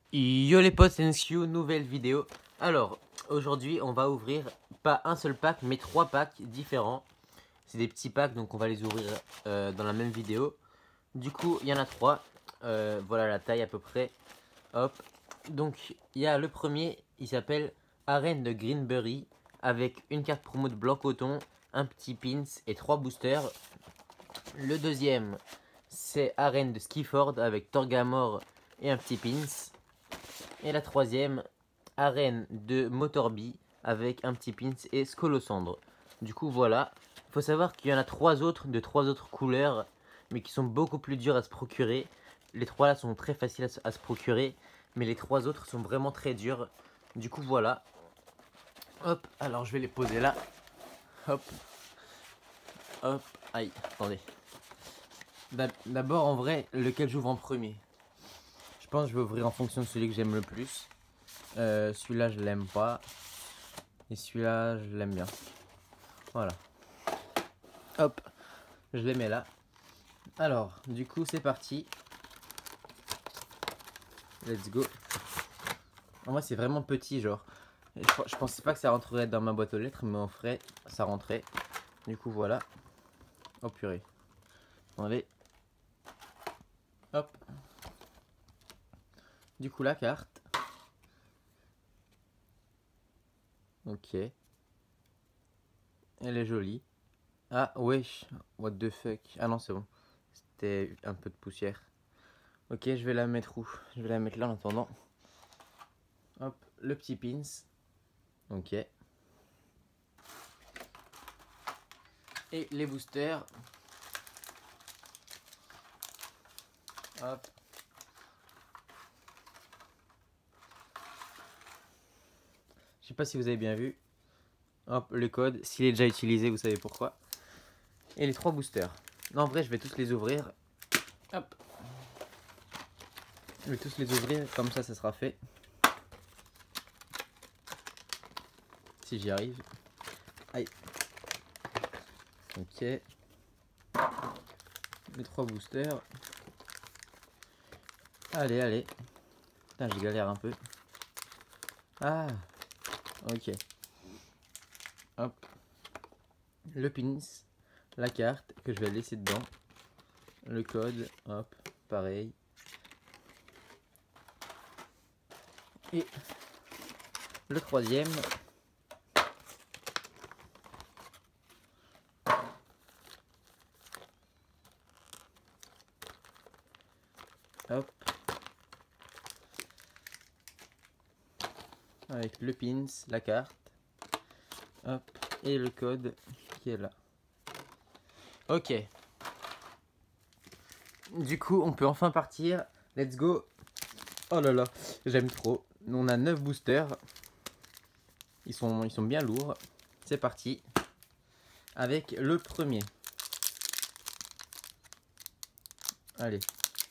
Yo les potes, c'est NSQ, nouvelle vidéo. Alors, aujourd'hui, on va ouvrir pas un seul pack, mais 3 packs différents. C'est des petits packs, donc on va les ouvrir dans la même vidéo. Du coup, il y en a 3. Voilà la taille à peu près. Hop. Donc, il y a le premier, il s'appelle Arène de Greenberry, avec une carte promo de blanc coton, un petit pins et 3 boosters. Le deuxième, c'est Arène de Skiford, avec Torgamore et un petit pins. Et la troisième, arène de Motorby avec un petit pins et Scolosandre. Du coup voilà, il faut savoir qu'il y en a 3 autres de 3 autres couleurs, mais qui sont beaucoup plus dures à se procurer. Les 3 là sont très faciles à se procurer, mais les 3 autres sont vraiment très durs. Du coup voilà. Hop, alors je vais les poser là. Hop, hop, aïe, attendez. D'abord en vrai, lequel j'ouvre en premier? Je pense que je vais ouvrir en fonction de celui que j'aime le plus. Celui-là je l'aime pas. Et celui-là je l'aime bien. Voilà. Hop. Je les mets là. Alors, du coup c'est parti. Let's go. En vrai c'est vraiment petit genre. Je pensais pas que ça rentrerait dans ma boîte aux lettres. Mais en vrai ça rentrait. Du coup voilà. Oh purée. Attendez. Hop. Du coup la carte. Ok. Elle est jolie. Ah wesh. What the fuck. Ah non c'est bon. C'était un peu de poussière. Ok, je vais la mettre où? Je vais la mettre là en attendant. Hop, le petit pins. Ok. Et les boosters. Hop. Je sais pas si vous avez bien vu. Hop, le code. S'il est déjà utilisé, vous savez pourquoi. Et les 3 boosters. Non, en vrai, je vais tous les ouvrir. Hop. Je vais tous les ouvrir, comme ça sera fait. Si j'y arrive. Aïe. Ok. Les 3 boosters. Allez, allez. Putain, je galère un peu. Ah. Ok. Hop. Le pins. La carte que je vais laisser dedans. Le code. Hop. Pareil. Et le troisième. Hop. Avec le pins, la carte. Hop. Et le code qui est là. Ok. Du coup, on peut enfin partir. Let's go. Oh là là, j'aime trop. On a 9 boosters. Ils sont bien lourds. C'est parti. Avec le premier. Allez.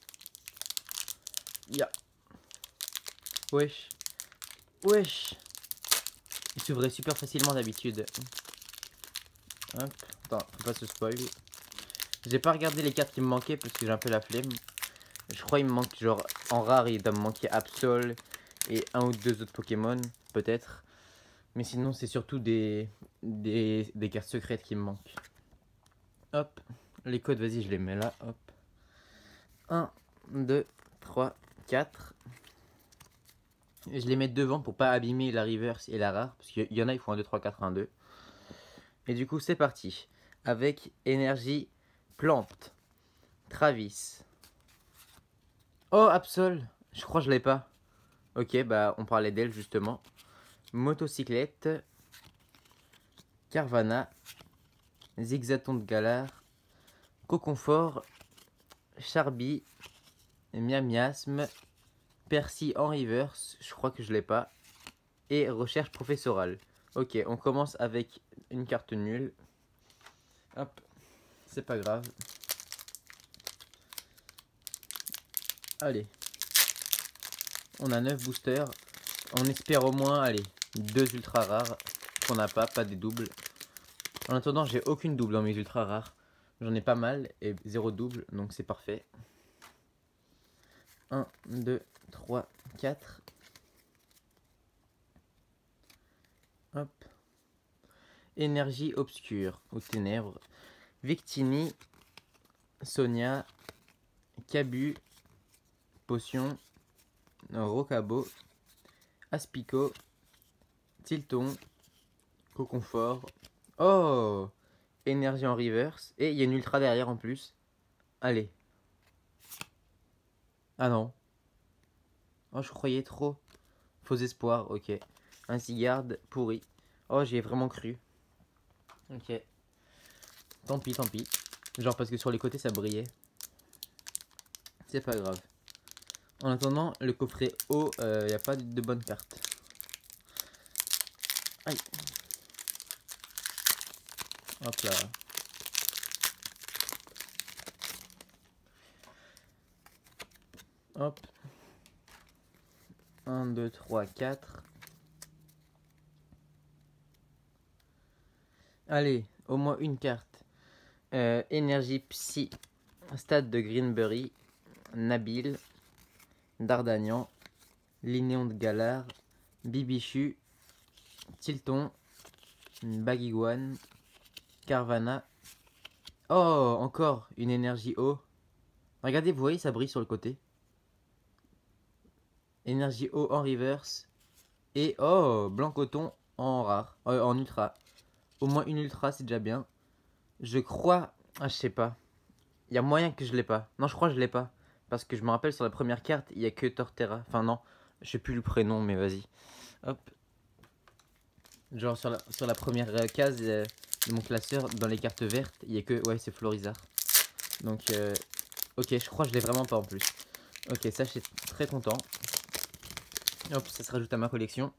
Ya. Wesh. Wesh. Il s'ouvrait super facilement d'habitude. Hop. Attends, faut pas se spoil. J'ai pas regardé les cartes qui me manquaient parce que j'ai un peu la flemme. Je crois qu'il me manque genre en rare il doit me manquer Absol et un ou deux autres Pokémon peut-être. Mais sinon c'est surtout des cartes secrètes qui me manquent. Hop, les codes vas-y je les mets là. Hop. 1, 2, 3, 4. Et je les mets devant pour pas abîmer la reverse et la rare. Parce qu'il y en a il faut 1, 2, 3, 4, 1, 2. Et du coup c'est parti. Avec énergie plante. Travis. Oh Absol. Je crois que je l'ai pas. Ok bah on parlait d'elle justement. Motocyclette, Carvana, Zigzaton de Galar, Coconfort, Charby, Miamiasme, Percy en reverse, je crois que je l'ai pas, et Recherche professorale. Ok, on commence avec une carte nulle. Hop, c'est pas grave. Allez, on a 9 boosters. On espère au moins, allez, 2 ultra rares qu'on n'a pas des doubles. En attendant, j'ai aucune double dans mes ultra rares. J'en ai pas mal et 0 double, donc c'est parfait. 1, 2, 3, 4. Hop. Énergie obscure ou ténèbres. Victini, Sonia, Cabu, Potion, Rocabo, Aspico, Tilton, Coconfort. Oh! Énergie en reverse. Et il y a une ultra derrière en plus. Allez. Ah non. Oh, je croyais trop. Faux espoir, ok. Un cigarde pourri. Oh, j'y ai vraiment cru. Ok. Tant pis, tant pis. Genre parce que sur les côtés ça brillait. C'est pas grave. En attendant, le coffret haut, il n'y a pas de bonnes cartes. Aïe. Hop là. Hop. 1, 2, 3, 4. Allez, au moins une carte. Énergie Psy. Stade de Greenberry. Nabil. Dardagnan. Linéon de Galar. Bibichu. Tilton. Bagiguan. Carvana. Oh, encore une énergie eau. Regardez, vous voyez, ça brille sur le côté. Énergie eau en reverse. Et oh, blanc coton en rare. En ultra. Au moins une ultra, c'est déjà bien. Je crois... Ah, je sais pas. Il y a moyen que je l'ai pas. Non, je crois que je l'ai pas. Parce que je me rappelle sur la première carte, il y a que Torterra. Enfin non, je sais plus le prénom, mais vas-y. Hop. Genre sur la première case de mon classeur, dans les cartes vertes, il y a que... Ouais, c'est Florizard. Donc, ok, je crois que je l'ai vraiment pas en plus. Ok, ça, je suis très content. Hop, ça se rajoute à ma collection.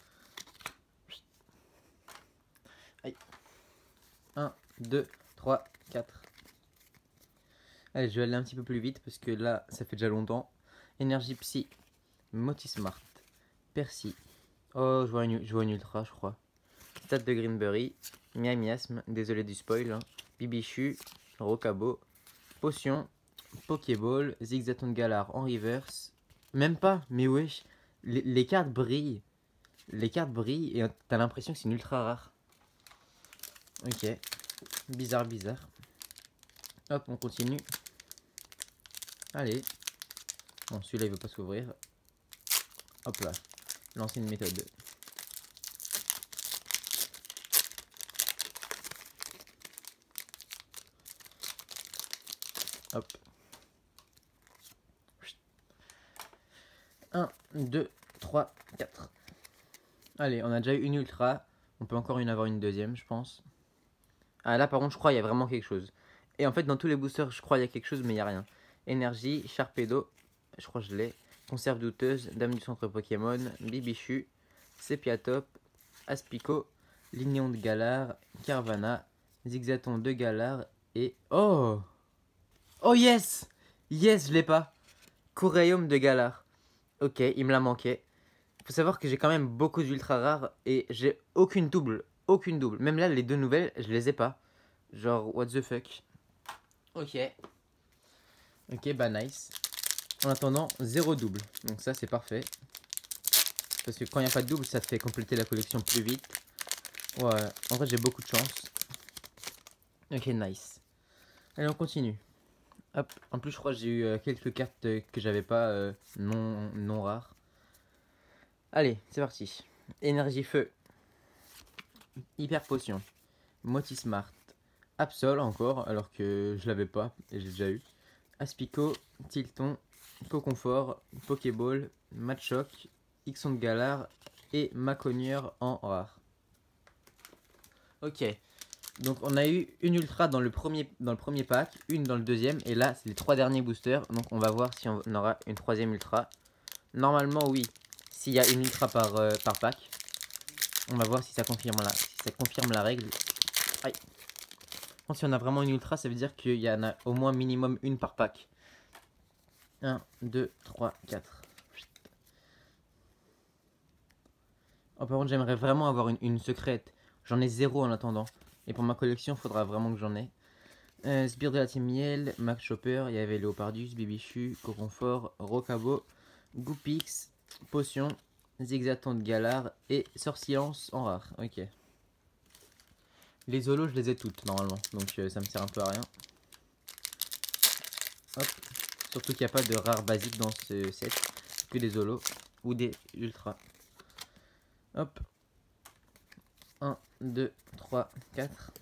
Aïe. 1, 2, 3, 4. Allez, je vais aller un petit peu plus vite parce que là, ça fait déjà longtemps. Énergie Psy, Motismart, Percy. Oh, je vois une ultra, je crois. Stade de Greenberry, Miasme, désolé du spoil. Hein. Bibichu, Rocabo, Potion, Pokéball, Zigzaton Galar en reverse. Même pas, mais wesh, les cartes brillent. Les cartes brillent et t'as l'impression que c'est une ultra rare. Ok, bizarre, bizarre. Hop, on continue. Allez. Bon, celui-là, il veut pas s'ouvrir. Hop là. Lancer une méthode. Hop. 1, 2, 3, 4. Allez, on a déjà eu une ultra. On peut encore avoir une deuxième, je pense. Ah, là, par contre, je crois qu'il y a vraiment quelque chose. Et en fait, dans tous les boosters, je crois qu'il y a quelque chose, mais il n'y a rien. Énergie, Sharpedo, je crois que je l'ai. Conserve douteuse, Dame du centre Pokémon, Bibichu, Sepiatop, Aspico, Lignon de Galar, Carvana, Zigzaton de Galar et... Oh! Oh yes! Yes, je l'ai pas. Coréum de Galar. Ok, il me l'a manqué. Faut savoir que j'ai quand même beaucoup d'ultra rares et j'ai aucune double. Aucune double. Même là, les deux nouvelles, je les ai pas. Genre, what the fuck. Ok. Ok, bah nice. En attendant, 0 double. Donc ça, c'est parfait. Parce que quand il n'y a pas de double, ça te fait compléter la collection plus vite. Ouais, en vrai, j'ai beaucoup de chance. Ok, nice. Allez, on continue. Hop, en plus, je crois que j'ai eu quelques cartes que j'avais pas non rares. Allez, c'est parti. Énergie feu. Hyper potion. Motismart. Absol encore, alors que je l'avais pas et j'ai déjà eu. Aspico, Tilton, Coconfort, Pokéball, Matchok, Ixon de Galar et Maconieur en rare. Ok, donc on a eu une ultra dans le premier pack, une dans le deuxième, et là c'est les 3 derniers boosters, donc on va voir si on aura une troisième ultra. Normalement oui, s'il y a une ultra par pack. On va voir si ça confirme la règle. Aïe. Si on a vraiment une ultra, ça veut dire qu'il y en a au moins minimum une par pack. 1, 2, 3, 4. Oh, par contre, j'aimerais vraiment avoir une secrète. J'en ai 0 en attendant. Et pour ma collection, il faudra vraiment que j'en ai. Sbire de la team Miel, Max Chopper, il y avait Léopardus, Bibichu, Coconfort, Rocabo, Goopix, potion, zigzaton de Galar et sorciance en rare. Ok. Les holos, je les ai toutes normalement, donc ça me sert un peu à rien. Hop. Surtout qu'il n'y a pas de rare basique dans ce set, que des holos ou des ultras. Hop. 1, 2, 3, 4.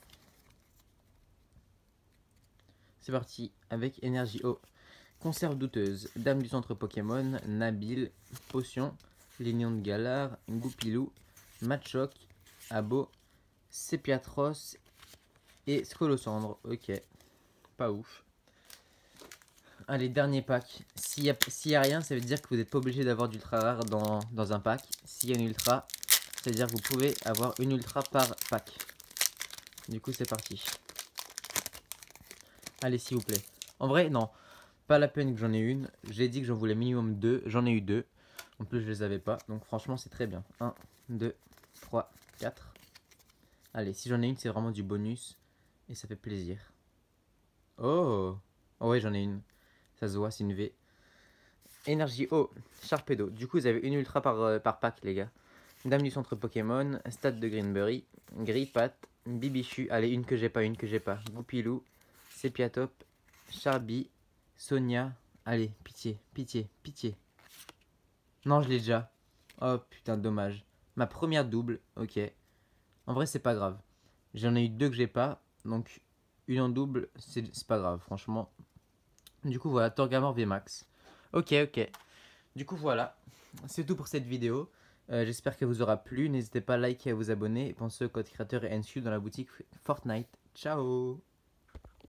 C'est parti avec énergie eau. Conserve douteuse, dame du centre Pokémon, Nabil, potion, Lignon de Galar, Goupilou, Machoc, Abo, Sépiatros et Scolosandre. Ok, pas ouf. Allez, dernier pack. S'il y a rien, ça veut dire que vous n'êtes pas obligé d'avoir d'ultra rare dans un pack. S'il y a une ultra, ça veut dire que vous pouvez avoir une ultra par pack. Du coup, c'est parti. Allez, s'il vous plaît. En vrai, non. Pas la peine que j'en ai une. J'ai dit que j'en voulais minimum 2. J'en ai eu 2. En plus, je les avais pas. Donc, franchement, c'est très bien. 1, 2, 3, 4. Allez, si j'en ai une, c'est vraiment du bonus. Et ça fait plaisir. Oh! Oh ouais, j'en ai une. Ça se voit, c'est une V. Énergie eau, Sharpedo. Du coup, vous avez une ultra par pack, les gars. Dame du centre Pokémon, Stade de Greenberry, Grippat, Bibichu. Allez, une que j'ai pas. Goupilou, Sépiatop, Charby, Sonia. Allez, pitié. Non, je l'ai déjà. Oh putain, dommage. Ma première double, ok. En vrai, c'est pas grave. J'en ai eu 2 que j'ai pas. Donc, une en double, c'est pas grave, franchement. Du coup, voilà, Torgamor VMAX. Ok. Du coup, voilà. C'est tout pour cette vidéo. J'espère qu'elle vous aura plu. N'hésitez pas à liker et à vous abonner. Et pensez au code créateur et NSU dans la boutique Fortnite. Ciao!